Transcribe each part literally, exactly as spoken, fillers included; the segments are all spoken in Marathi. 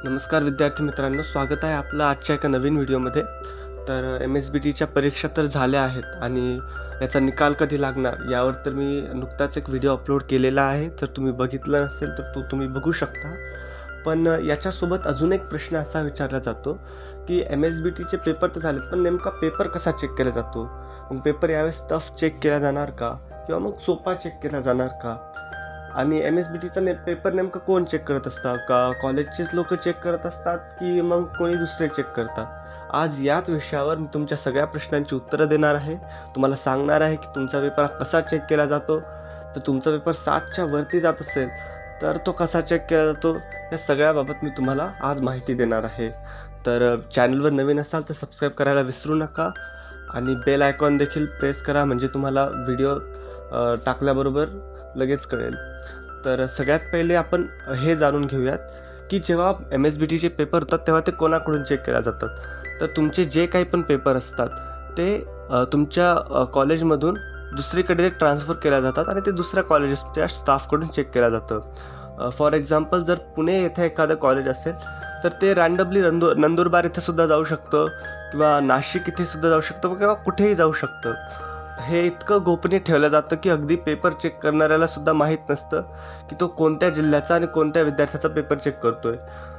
नमस्कार विद्यार्थी मित्रांनो, स्वागत आहे आपलं आजच्या एका नवीन व्हिडिओमध्ये. तर एम एस बी टीच्या परीक्षा तर झाल्या आहेत आणि याचा निकाल कधी लागणार यावर तर मी नुकताच एक व्हिडिओ अपलोड केलेला आहे. तर तुम्ही बघितलं नसेल तर तो तुम्ही बघू शकता. पण याच्यासोबत अजून एक प्रश्न असा विचारला जातो की एम एस बी टीचे पेपर तर झालेत, पण नेमका पेपर कसा चेक केला जातो? मग पेपर यावेळेस टफ चेक केला जाणार का, किंवा मग सोपा चेक केला जाणार का? आणि एम एस बी टीचा ने पेपर नेमकं कोण चेक करत असतात? का कॉलेजचेच लोक चेक करत असतात, की मग कोणी दुसरे चेक करतात? आज याच विषयावर मी तुमच्या सगळ्या प्रश्नांची उत्तरं देणार आहे. तुम्हाला सांगणार आहे की तुमचा पेपर कसा चेक केला जातो. जर तुमचा पेपर साठच्या वरती जात असेल तर तो कसा चेक केला जातो, या सगळ्याबाबत मी तुम्हाला आज माहिती देणार आहे. तर चॅनलवर नवीन असाल तर सबस्क्राईब करायला विसरू नका आणि बेल आयकॉन देखील प्रेस करा, म्हणजे तुम्हाला व्हिडिओ टाकल्याबरोबर लगेच कळेल. तर सगळ्यात पहिले आपण हे जाणून घेऊयात की जेव्हा एम एस बी टीचे पेपर होतात तेव्हा ते कोणाकडून चेक केले जातात. तर तुमचे जे काही पण पेपर असतात ते तुमच्या कॉलेजमधून दुसरीकडे ट्रान्सफर केल्या जातात आणि ते दुसऱ्या कॉलेजेसच्या स्टाफकडून चेक केलं जातं. फॉर एक्झाम्पल, जर पुणे येथे एखादं कॉलेज असेल तर ते रँडमली नंदू नंदुरबार इथे सुद्धा जाऊ शकतं, किंवा नाशिक इथे सुद्धा जाऊ शकतं, किंवा कुठेही जाऊ शकतं. हे इतकं गोपनीय ठेवलं जातं की अगदी पेपर चेक करणाऱ्याला सुद्धा माहीत नसतं की तो कोणत्या जिल्ह्याचा आणि कोणत्या विद्यार्थ्याचा पेपर चेक करतोय.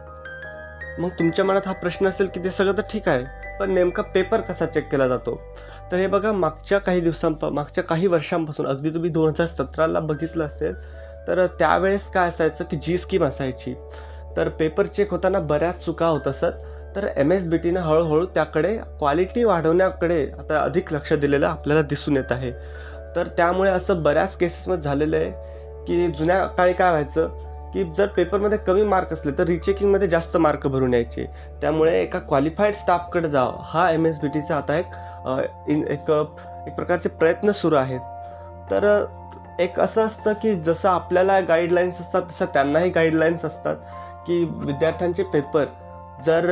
मग तुमच्या मनात हा प्रश्न असेल की ते सगळं तर ठीक आहे, पण नेमका पेपर कसा चेक केला जातो? तर हे बघा, मागच्या काही दिवसांप मागच्या काही वर्षांपासून, अगदी तुम्ही दोन हजार सतराला बघितलं असेल तर त्यावेळेस काय असायचं की जी स्कीम असायची. तर पेपर चेक होताना बऱ्याच चुका होत असत. तर एम एस बी टीनं हळूहळू त्याकडे क्वालिटी वाढवण्याकडे आता अधिक लक्ष दिलेलं आपल्याला दिसून येत आहे. तर त्यामुळे असं बऱ्याच केसेसमध्ये झालेलं आहे की जुन्या काळी काय व्हायचं की जर पेपरमध्ये कमी मार्क असले तर रिचेकिंगमध्ये जास्त मार्क भरून यायचे. त्यामुळे एका क्वालिफाईड स्टाफकडे जावं, हा एम एस बी टीचा आता एक इन एक एक प्रकारचे प्रयत्न सुरू आहेत. तर एक असं असतं की जसं आपल्याला गाईडलाईन्स असतात तसं त्यांनाही गाईडलाईन्स असतात की विद्यार्थ्यांचे पेपर जर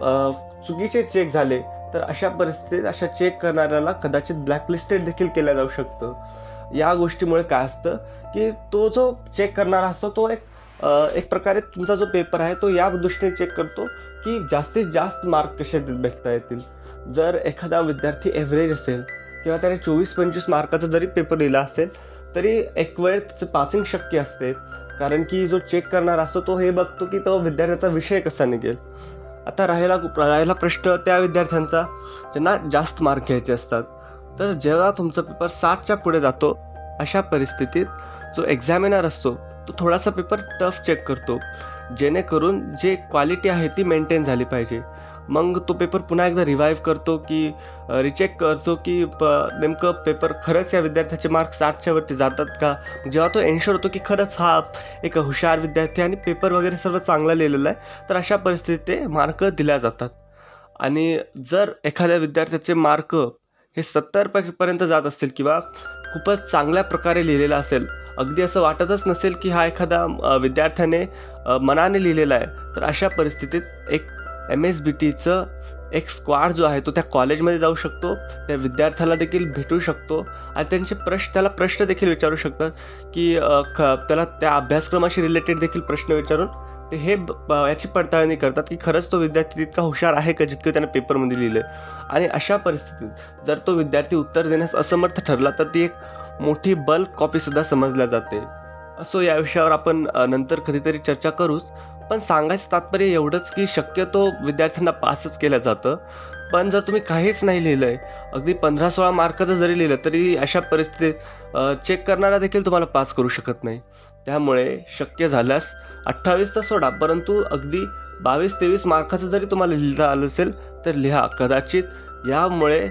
चुकीचे चेक झाले तर अशा परिस्थितीत अशा चेक करणाऱ्याला कदाचित ब्लॅकलिस्टेड देखील केलं जाऊ शकतं. या गोष्टीमुळे काय असतं की तो जो चेक करणारा असतो तो एक एक प्रकारे तुमचा जो पेपर आहे तो या दृष्टीने चेक करतो की जास्तीत जास्त मार्क कसे भेटता येतील. जर एखादा विद्यार्थी ॲव्हरेज असेल किंवा त्याने चोवीस पंचवीस मार्काचा जरी पेपर लिहिला असेल तरी एक वेळ त्याचं पासिंग शक्य असते, कारण की जो चेक करणारा असतो तो हे बघतो की तो विद्यार्थ्याचा विषय कसा निघेल. आता राहिला राहिला प्रश्न त्या विद्यार्थ्यांचा ज्यांना जास्त मार्क घ्यायचे असतात. तर जेव्हा तुमचा पेपर साठच्या पुढे जातो अशा परिस्थितीत जो एक्झामिनर असतो तो थोडासा पेपर टफ चेक करतो, जेणेकरून जे क्वालिटी आहे ती मेंटेन झाली पाहिजे. मग तो पेपर पुन्हा एकदा रिवाईव्ह करतो की रिचेक करतो की प नेमकं पेपर खरंच या विद्यार्थ्याचे मार्क्स साठच्या वरती जातात का. जेव्हा तो एन्श्योर होतो की खरंच हा एक हुशार विद्यार्थी आणि पेपर वगैरे सर्व चांगला लिहिलेला आहे, तर अशा परिस्थितीत ते मार्क दिल्या जातात. आणि जर एखाद्या विद्यार्थ्याचे मार्क हे सत्तर पर्यंत जात असतील किंवा खूपच चांगल्या प्रकारे लिहिलेला असेल, अगदी असं वाटतच नसेल की हा एखादा विद्यार्थ्याने मनाने लिहिलेला आहे, तर अशा परिस्थितीत एक एम एस बी टीचं एक स्क्वॉड जो आहे तो त्या कॉलेजमध्ये जाऊ शकतो, त्या विद्यार्थ्याला देखील भेटू शकतो आणि त्यांचे प्रश्न त्याला प्रश्न देखील विचारू शकतात की ख त्याला त्या अभ्यासक्रमाशी रिलेटेड देखील प्रश्न विचारून ते हे याची पडताळणी करतात की खरंच तो विद्यार्थी तितका हुशार आहे का जितकं त्याने पेपरमध्ये लिहिलं आहे. आणि अशा परिस्थितीत जर तो विद्यार्थी उत्तर देण्यास असमर्थ ठरला तर ती एक मोठी बल्क कॉपीसुद्धा समजल्या जाते. असो, या विषयावर आपण नंतर कधीतरी चर्चा करूच. पण सांगायचं तात्पर्य एवढंच की शक्यतो विद्यार्थ्यांना पासच केलं जातं. पण जर तुम्ही काहीच नाही लिहिलं आहे, अगदी पंधरा सोळा मार्काचं जरी लिहिलं तरी अशा परिस्थितीत चेक करणारा देखील तुम्हाला पास करू शकत नाही. त्यामुळे शक्य झाल्यास अठ्ठावीस तर सोडा, परंतु अगदी बावीस तेवीस मार्काचं जरी तुम्हाला लिहिता आलं असेल तर लिहा. कदाचित यामुळे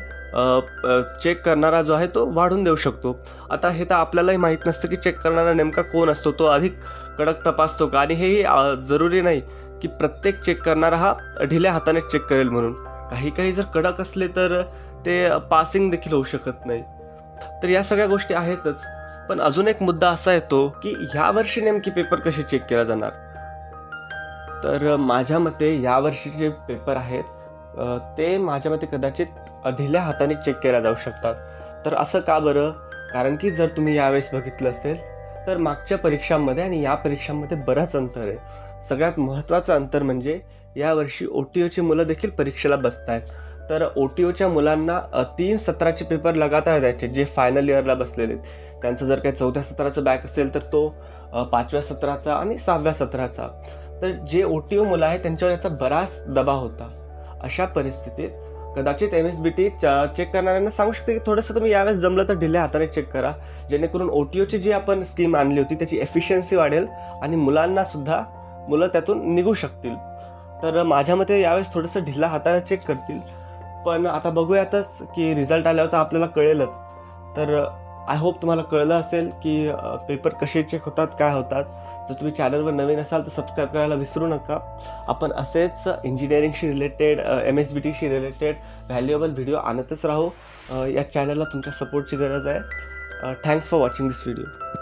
चेक करणारा जो आहे तो वाढून देऊ शकतो. आता हे तर आपल्यालाही माहीत नसतं की चेक करणारा नेमका कोण असतो, तो अधिक कडक तपासतो का. आणि हेही जरुरी नाही की प्रत्येक चेक करणारा हा ढिल्या हाताने चेक करेल म्हणून. काही काही जर कडक असले तर ते पासिंग देखील होऊ शकत नाही. तर या सगळ्या गोष्टी आहेतच. पण अजून एक मुद्दा असा येतो की ह्या वर्षी नेमकी पेपर कसे चेक केला जाणार. तर माझ्या मते यावर्षीचे पेपर आहेत ते माझ्या मते कदाचित ढिल्या हाताने चेक केल्या जाऊ शकतात. तर असं का बरं? कारण की जर तुम्ही यावेळेस बघितलं असेल तर मागच्या परीक्षांमध्ये आणि या परीक्षांमध्ये बरंच अंतर आहे. सगळ्यात महत्त्वाचं अंतर म्हणजे यावर्षी ओ टी ओची मुलं देखील परीक्षेला बसत आहेत. तर ओ टी ओच्या मुलांना अ, तीन सत्राचे पेपर लगातार द्यायचे, जे फायनल इयरला बसलेले आहेत. त्यांचं जर काही चौथ्या सत्राचा बॅक असेल तर तो अ, पाचव्या सत्राचा आणि सहाव्या सत्राचा. तर जे ओ टी ओ मुलं आहेत त्यांच्यावर याचा बराच दबाव होता. अशा परिस्थितीत कदाचित M S B T check करणाऱ्यांना सांगू शकते की थोडंसं तुम्ही यावेळेस जमलं तर ढिल्या हाताने चेक करा, जेणेकरून ओ टी ओची जी आपण स्कीम आणली होती त्याची एफिशियन्सी वाढेल आणि मुलांनासुद्धा मुलं त्यातून निघू शकतील. तर माझ्या मते यावेळेस थोडंसं ढिल्या हाताने चेक करतील. पण आता बघूयातच की रिझल्ट आल्यावर तर आपल्याला कळेलच. तर आय होप तुम्हाला कळलं असेल की पेपर कसे चेक होतात, काय होतात. जर तुम्ही चॅनलवर नवीन असाल तर सबस्क्राईब करायला विसरू नका. आपण असेच इंजिनिअरिंगशी रिलेटेड, एम एस बी टीशी रिलेटेड व्हॅल्युएबल व्हिडिओ आणतच राहू. या चॅनलला तुमच्या सपोर्टची गरज आहे. Thanks for watching this video.